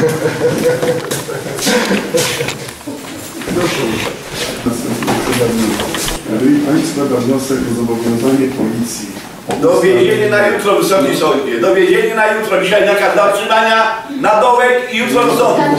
Proszę. Jeżeli Pani składa wniosek o zobowiązanie policji. Dowiezienie na jutro, Wysoki Sądzie. Dowiezienie na jutro. Dzisiaj nakaz zatrzymania na dołek i jutro do sądu.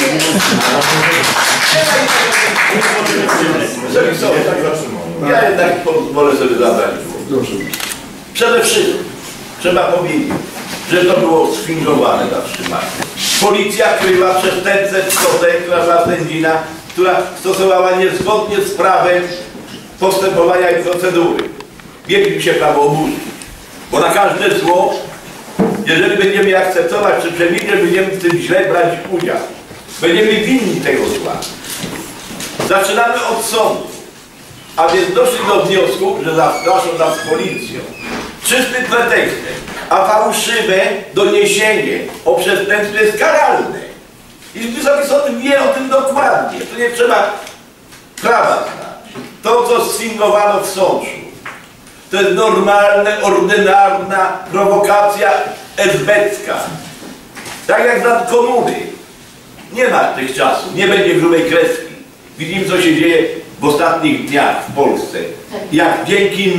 Wysoki Sąd, ja jednak wolę sobie zabrać. Proszę. Przede wszystkim trzeba powiedzieć, że to było sfingowane zatrzymanie. Policja kryła przestępcę Szkodę, która była sędzina, która stosowała niezgodnie z prawem postępowania i procedury. Mieli się prawo oburzyć. Bo na każde zło, jeżeli będziemy je akceptować czy przemilczeć, będziemy w tym źle brać udział. Będziemy winni tego zła. Zaczynamy od sądu. A więc doszli do wniosku, że zastraszą nas policją. Czystym pretekstem, a fałszywe doniesienie o przestępstwie jest karalne. I Wysoki Sąd wie o tym dokładnie. Tu nie trzeba prawa znać. To, co sfingowano w Sączu, to jest normalna, ordynarna prowokacja esbecka. Tak jak za komuny. Nie ma tych czasów, nie będzie grubej kreski. Widzimy, co się dzieje w ostatnich dniach w Polsce. Jak dzięki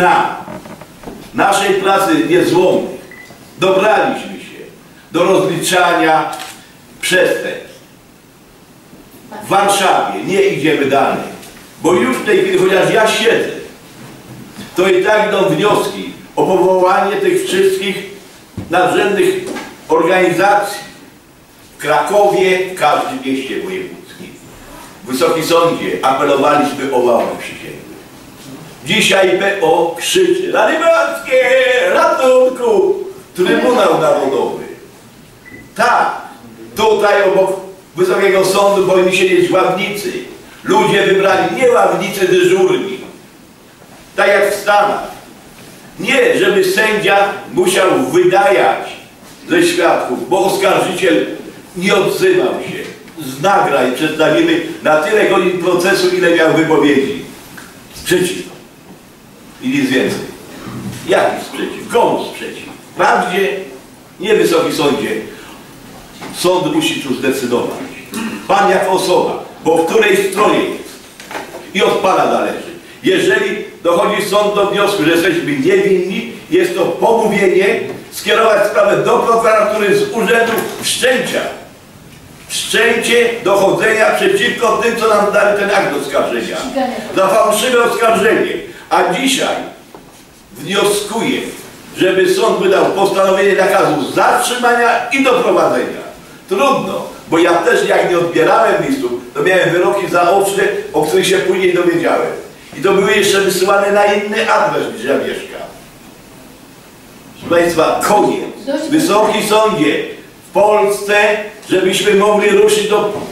naszej pracy niezłomnej dobraliśmy się do rozliczania przestępstw. W Warszawie nie idziemy dalej, bo już w tej chwili, chociaż ja siedzę, to i tak idą wnioski o powołanie tych wszystkich nadrzędnych organizacji w Krakowie, w każdym mieście wojewódzkim. W Wysokim Sądzie apelowaliśmy o ławę przysięgłych. Dzisiaj PO krzyczy: Rady ratunku! Trybunał Narodowy. Tak, tutaj obok Wysokiego Sądu powinni siedzieć ławnicy. Ludzie wybrali nie ławnicy dyżurni. Tak jak w Stanach. Nie, żeby sędzia musiał wydajać ze świadków, bo oskarżyciel nie odzywał się. Z nagrań przedstawimy na tyle godzin procesu, ile miał wypowiedzi. Sprzeciw. I nic więcej. Jaki sprzeciw? Komu sprzeciw? Prawdzie? Nie, Wysoki Sądzie. Sąd musi tu zdecydować. Pan jako osoba, po której stronie jest. I od Pana zależy. Jeżeli dochodzi sąd do wniosku, że jesteśmy niewinni, jest to pomówienie, skierować sprawę do prokuratury z urzędu wszczęcia. Wszczęcie dochodzenia przeciwko tym, co nam dali ten akt oskarżenia. Za fałszywe oskarżenie. A dzisiaj wnioskuję, żeby sąd wydał postanowienie nakazu zatrzymania i doprowadzenia. Trudno, bo ja też jak nie odbierałem listów, to miałem wyroki zaoczne, o których się później dowiedziałem. I to były jeszcze wysyłane na inny adres, gdzie ja mieszkam. Proszę Państwa, koniec. Wysoki Sądzie, w Polsce, żebyśmy mogli ruszyć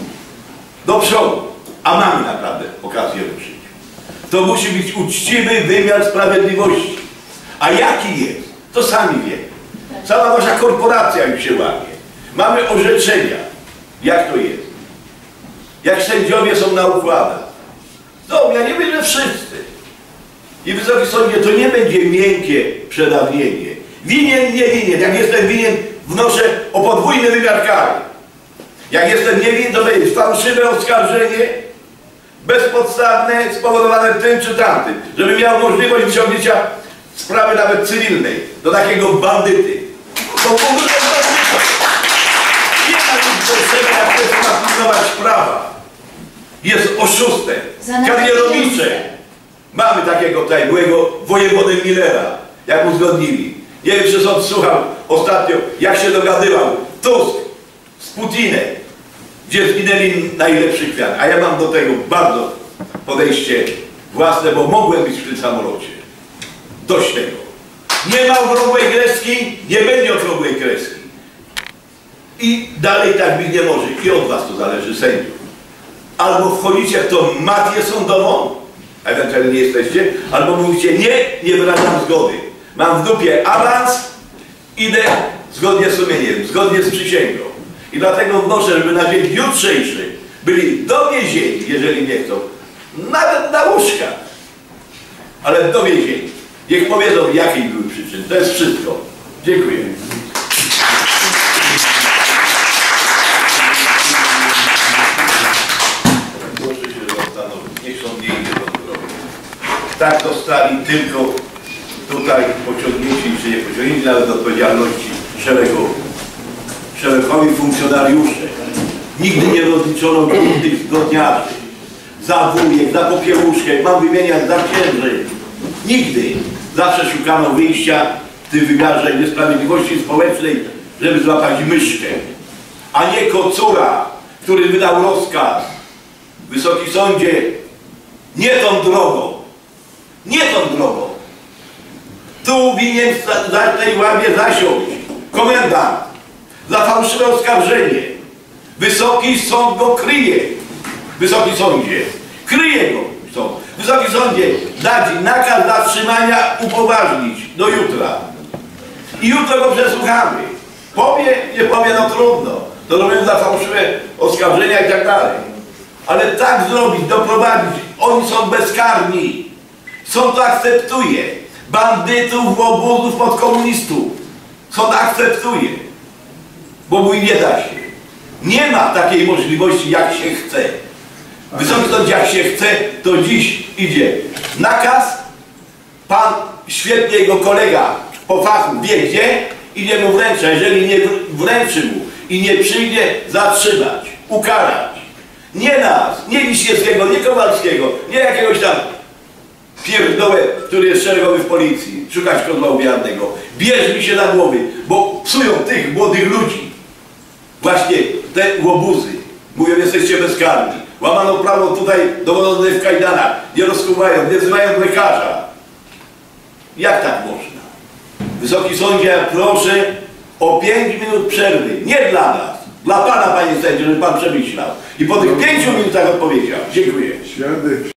do przodu, a mamy naprawdę okazję ruszyć. To musi być uczciwy wymiar sprawiedliwości. A jaki jest? To sami wiemy. Cała wasza korporacja już się łamie. Mamy orzeczenia. Jak to jest? Jak sędziowie są na układach. No, ja nie wiem, że wszyscy. I w Wysokim Sądzie to nie będzie miękkie przedawnienie. Winien, nie winien. Jak jestem winien, wnoszę o podwójny wymiar kary. Jak jestem niewinny, to będzie fałszywe oskarżenie, bezpodstawne, spowodowane tym czy tamtym, żeby miał możliwość wyciągnięcia sprawy nawet cywilnej do takiego bandyty. To w ogóle nie ma nic potrzeby, jak chcesz aplikować prawa. Jest oszustem. Karierowicze. Mamy takiego tutaj byłego wojewodę Millera, jak uzgodnili. Nie wiem, czy sąd słuchał ostatnio, jak się dogadywał Tusk z Putinem, gdzie zginęli najlepszy kwiat. A ja mam do tego bardzo podejście własne, bo mogłem być w tym samolocie. Dość tego. Nie ma okrągłej kreski, nie będzie okrągłej kreski. I dalej tak być nie może. I od was to zależy, sędziów. Albo wchodzicie w tą mafię sądową, ewentualnie nie jesteście, albo mówicie nie, nie wyrażam zgody. Mam w dupie awans, idę zgodnie z sumieniem, zgodnie z przysięgą. I dlatego wnoszę, żeby na dzień jutrzejszy byli dowiezieni, jeżeli nie chcą, nawet na łóżka, ale dowiezieni. Niech powiedzą, jakie były przyczyny. To jest wszystko. Dziękuję. tak dostali tylko tutaj pociągnięci, czy nie pociągnięci nawet do odpowiedzialności szeregowi funkcjonariusze. Nigdy nie rozliczono tych zgodniarzy, za wujek, za popiełuszkę, mam wymieniać za księży. Nigdy. Zawsze szukano wyjścia w tym wymiarze niesprawiedliwości społecznej, żeby złapać myszkę, a nie Kocura, który wydał rozkaz. Wysoki Sądzie, nie tą drogą, nie tą drogą. Tu winien za tej ławie zasiąść komendant za fałszywe oskarżenie. Wysoki Sąd go kryje. Wysoki Sądzie, kryje go sąd. Wysoki Sądzie, dać nakaz zatrzymania, upoważnić do jutra. I jutro go przesłuchamy. Powie, nie powie, no trudno. To robią za fałszywe oskarżenia i tak dalej. Ale tak zrobić, doprowadzić, oni są bezkarni. Sąd to akceptuje. Bandytów, łobuzów, podkomunistów. Sąd akceptuje. Bo mój nie da się. Nie ma takiej możliwości, jak się chce. Wysoki Sąd, jak się chce, to dziś idzie nakaz. Pan, świetnie jego kolega po fachu wie gdzie, idzie mu wręcza. Jeżeli nie wręczy mu i nie przyjdzie, zatrzymać, ukarać. Nie nas, nie Wiśniewskiego, nie Kowalskiego, nie jakiegoś tam pierdołę, który jest szeregowy w policji, szukać kozła ofiarnego. Bierz mi się na głowy, bo psują tych młodych ludzi. Właśnie te łobuzy. Mówią, jesteście bezkarni. Łamano prawo tutaj, dowodzone w kajdanach. Nie rozkuwają, nie wzywają lekarza. Jak tak można? Wysoki Sądzie, ja proszę o 5 minut przerwy. Nie dla nas. Dla Pana, Panie Sędzio, żeby Pan przemyślał. I po tych 5 minutach odpowiedział. Dziękuję. Świadek.